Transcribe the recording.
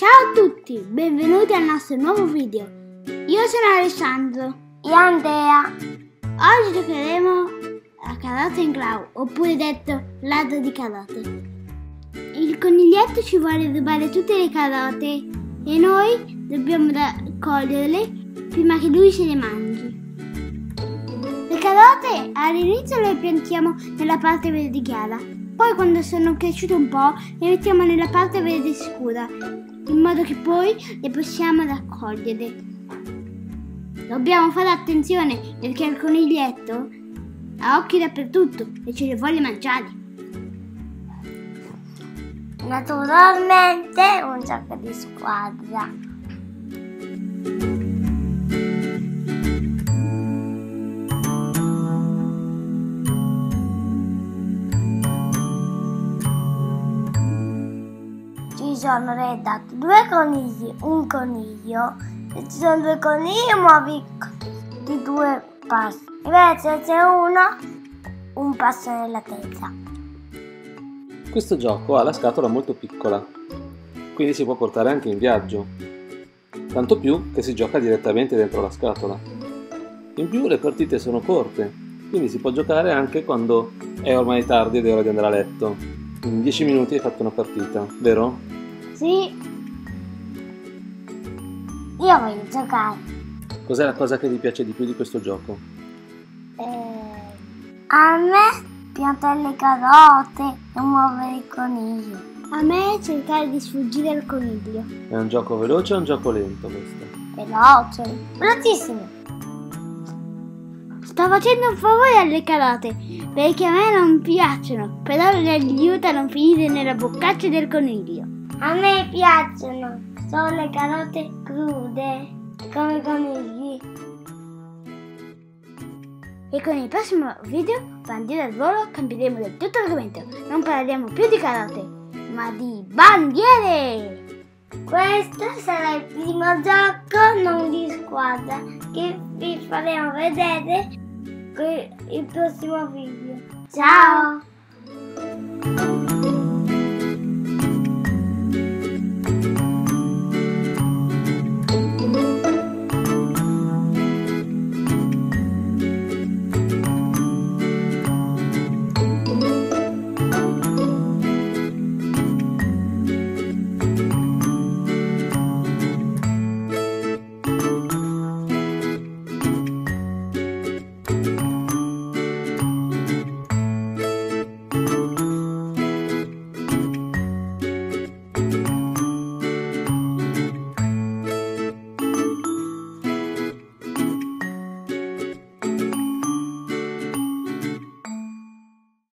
Ciao a tutti, benvenuti al nostro nuovo video. Io sono Alessandro. E Andrea. Oggi giocheremo a carote in clau, oppure detto ladro di carote. Il coniglietto ci vuole rubare tutte le carote e noi dobbiamo raccoglierle prima che lui se le mangi. Le carote all'inizio le piantiamo nella parte verde chiara, poi quando sono cresciute un po' le mettiamo nella parte verde scura, in modo che poi le possiamo raccogliere. Dobbiamo fare attenzione perché il coniglietto ha occhi dappertutto e ce le vuole mangiare. Naturalmente un gioco di squadra. Ci sono redatti due conigli, un coniglio. Se ci sono due conigli muovi di due passi. Invece c'è uno, un passo nella testa. Questo gioco ha la scatola molto piccola, quindi si può portare anche in viaggio, tanto più che si gioca direttamente dentro la scatola. In più le partite sono corte, quindi si può giocare anche quando è ormai tardi ed è ora di andare a letto. In 10 minuti hai fatto una partita, vero? Sì. Io voglio giocare. Cos'è la cosa che ti piace di più di questo gioco? A me piantare le carote e muovere il coniglio. A me cercare di sfuggire al coniglio. È un gioco veloce o un gioco lento questo? Veloce, velocissimo. Sto facendo un favore alle carote perché a me non piacciono, però le aiuto a non finire nella boccaccia del coniglio. A me piacciono solo le carote crude, come i conigli. E con il prossimo video, bandiere al volo, cambieremo del tutto argomento. Non parleremo più di carote, ma di bandiere! Questo sarà il primo gioco non di squadra che vi faremo vedere con il prossimo video. Ciao!